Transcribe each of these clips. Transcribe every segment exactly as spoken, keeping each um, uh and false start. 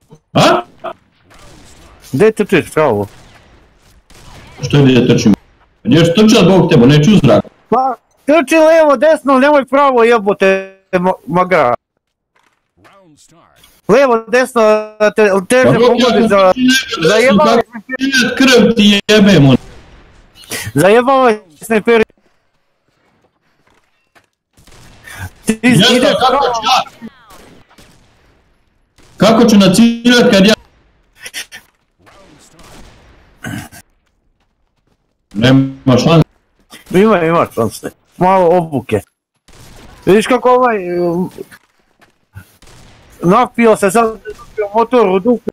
A? Gdje trčiš pravo? Što gdje trčim? Gdje još trčat Bog teba, neću u zrak. Pa, trči levo, desno, nemoj pravo jebote maga. Levo, desno, da te teže pogodi za... Zajebavaj snajperi. Krv ti jebemo. Zajebavaj snajperi. Ti ideš kako ću ja? Kako ću naciljat kad ja... Nema šanse. Ima, ima šanse. Malo obuke. Vidiš kako ovaj... Napio se, sad napio motor u dupe.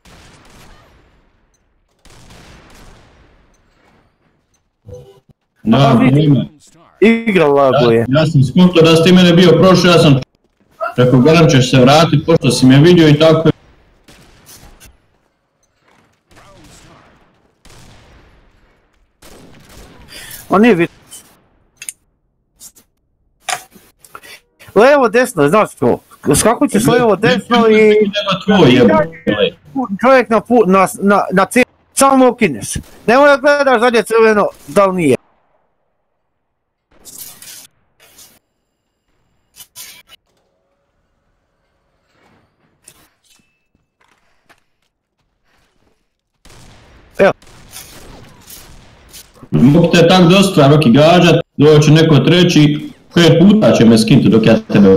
Da, ima. Igra laguje. Ja, ja sam skuto da si ti mene bio prošao, ja sam... Rekao, garam ćeš se vratit, pošto si me vidio i tako. On nije vidio. Levo, desno, znaš to. Skako ćeš levo, desno i... Nema tvoj jebo. Čovjek na put, na, na, na cijelu, samo ukineš. Nemoj da gledaš zadnje crveno, da li nije. Evo. Mogu te tak dosta roki gađat, doće neko treći, pet puta će me skinuti dok ja tebe...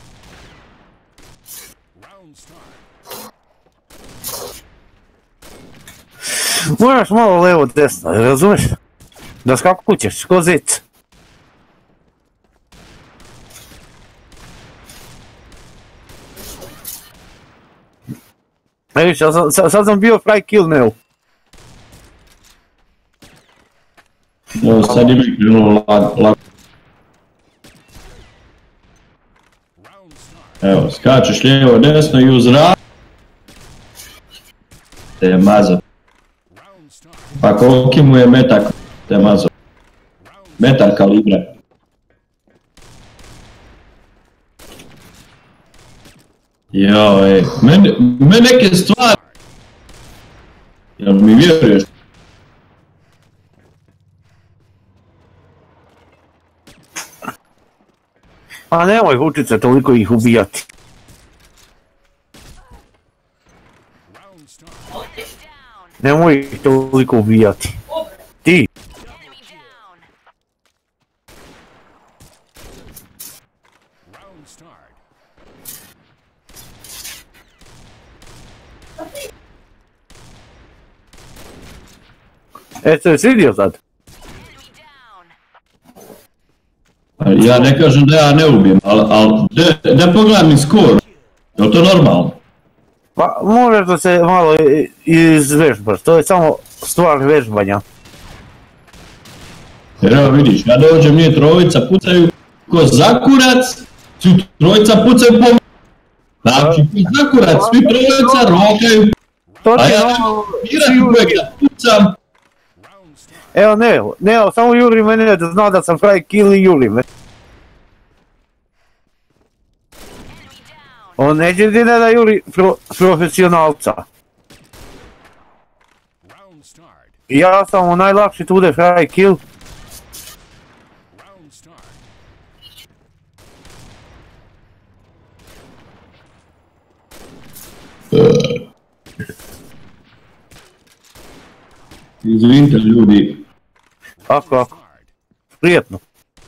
Moraš malo levo desno, razumiješ? Da skako ćeš, ko zic. E viš, sad, sad sam bio fry kill neu. Evo sad je mi krenulo lako. Evo, skačeš lijevo desno i uz rad. Te je mazao. Pa koliki mu je metak, te je mazao. Metar kalibra. Jao, ej, mene, me neke stvari... Jel mi vjeruješ? A nemoj Vučice toliko ih ubijati. Nemoj ih toliko ubijati. Ti. E, to je vidio sad? Ja ne kažem da ja ne ubijem, ali al, da pogledam mi skor. Je li to normalno? Pa možeš da se malo izvežbaš, to je samo stvar vežbanja. Jer evo vidiš, ja dođem, nije trojica, pucaju ko zakurac, svi trojica pucaju po mene. Znači, ko zakurac, svi trojica rokaju, a ja ne uvijek da pucam. Evo Neo, Neo, samo juri mene da zna da sam fry kill i juri me. On neće ti ne da juri pro, profesionalca. Ja sam najlakši tu da fry kill. Izvinite ljudi. Ako, ako. Prijetno.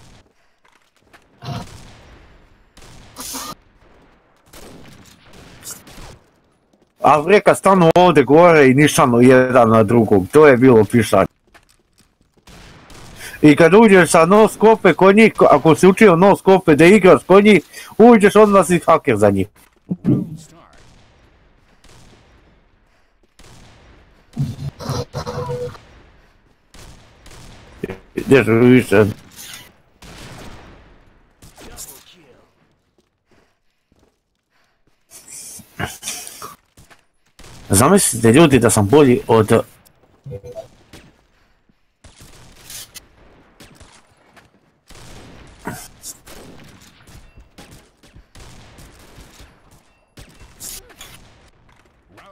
A reka stanu ovdje gore i nišano jedan na drugog, to je bilo pišanje. I kad uđeš sa no skope kod njih, ako si učio no skope da igraš kod njih, uđeš odmah si haker za njih. Ideš više. Zamislite ljudi da sam bolji od...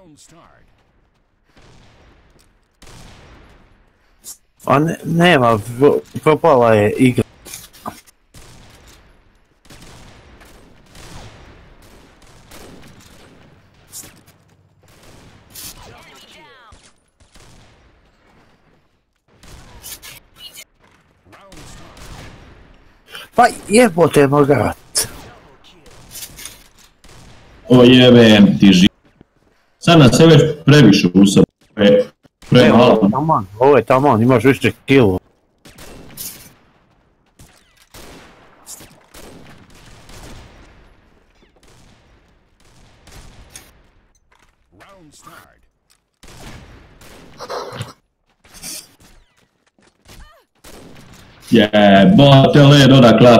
A ne, nema, propala je igra. Pa jebote mogat. O jebem ti živ. Sad nas je već previše usad. Pre, pre malo. Taman, ovo je taman, imaš više kilo. Jebote led odakle.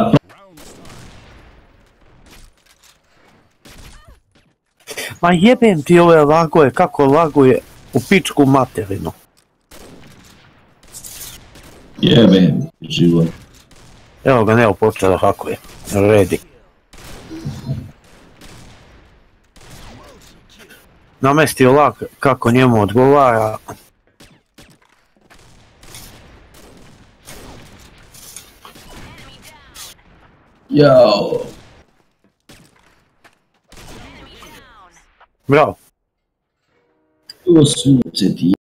Ma jebem ti ove laguje, kako laguje u pičku materinu. Jebem život. Evo ga, Neo počeo da hakuje. Redi. Namestio lag kako njemu odgovara. Jao. Bravo. To sunce ti